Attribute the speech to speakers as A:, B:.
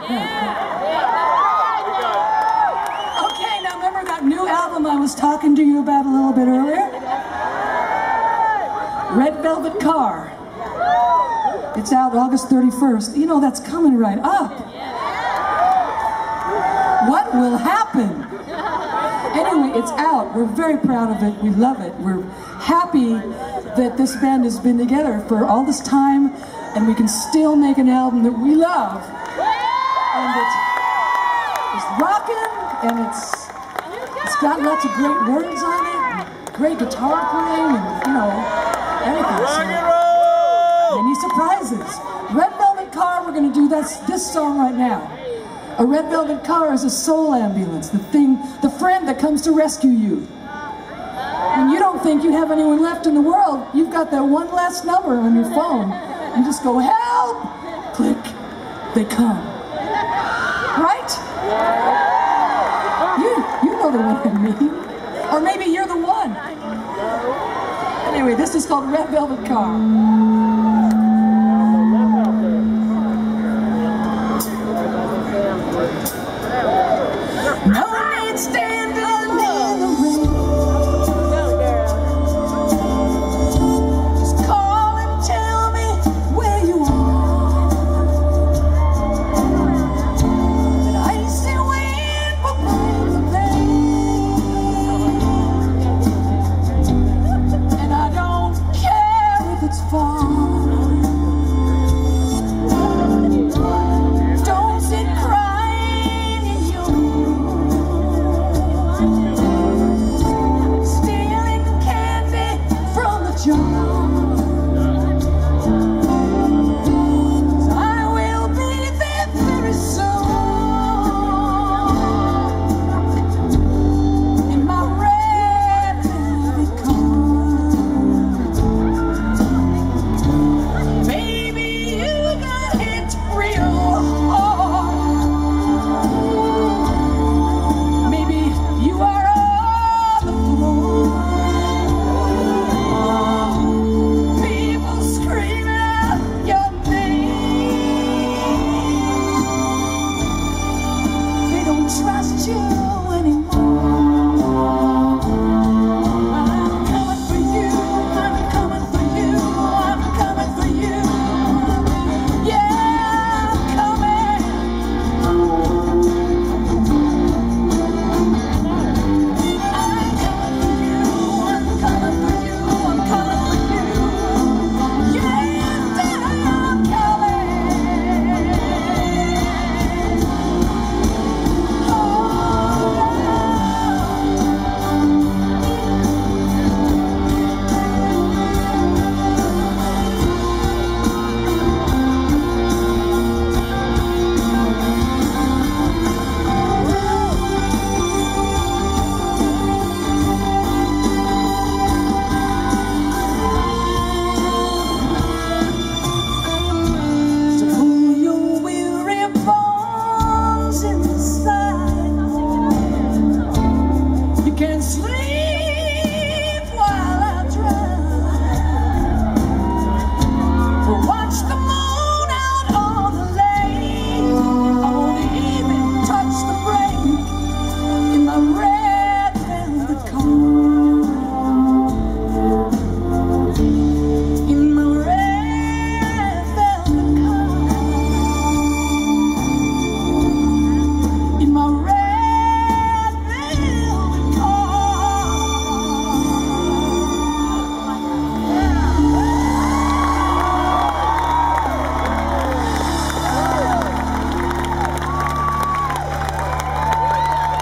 A: Okay, now remember that new album I was talking to you about a little bit earlier? Red Velvet Car. It's out August 31st. You know, that's coming right up. What will happen? Anyway, it's out. We're very proud of it. We love it. We're happy that this band has been together for all this time and we can still make an album that we love. And it's rocking and it's got lots of great words on it, great guitar playing, and you know, everything. So, many surprises. Red Velvet Car, we're going to do this song right now. A red velvet car is a soul ambulance, the friend that comes to rescue you. When you don't think you have anyone left in the world, you've got that one last number on your phone. You just go, help! Click. They come. Right? You know the one I mean. Or maybe you're the one. Anyway, this is called Red Velvet Car. No need standing in the rain. Just call and tell me where you are. That icy wind will bring the pain. And I don't care if it's far. Don't sit crying in your stealing candy from the jar.